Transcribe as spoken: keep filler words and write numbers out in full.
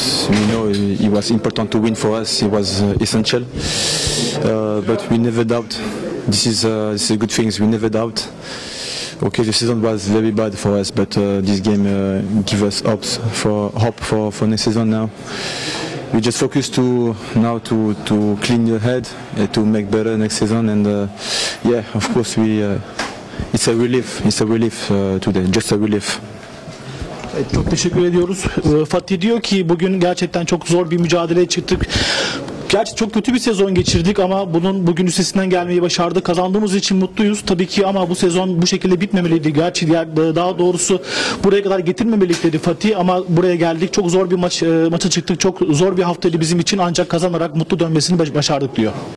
We know it was important to win for us. It was uh, essential, uh, but we never doubt. This is uh, this is good things. We never doubt. Okay, the season was very bad for us, but uh, this game uh, give us hopes for hope for for next season now. We just focus to now to to clean your head and to make better next season. And uh, yeah, of course we. Uh, it's a relief. It's a relief uh, today. Just a relief. Evet, çok teşekkür ediyoruz. Fatih diyor ki bugün gerçekten çok zor bir mücadeleye çıktık. Gerçi çok kötü bir sezon geçirdik ama bunun bugün üstesinden gelmeyi başardık. Kazandığımız için mutluyuz tabii ki ama bu sezon bu şekilde bitmemeliydi. Gerçi daha doğrusu buraya kadar getirmemeliydi dedi Fatih ama buraya geldik. Çok zor bir maç maça çıktık. Çok zor bir haftaydı bizim için ancak kazanarak mutlu dönmesini başardık diyor.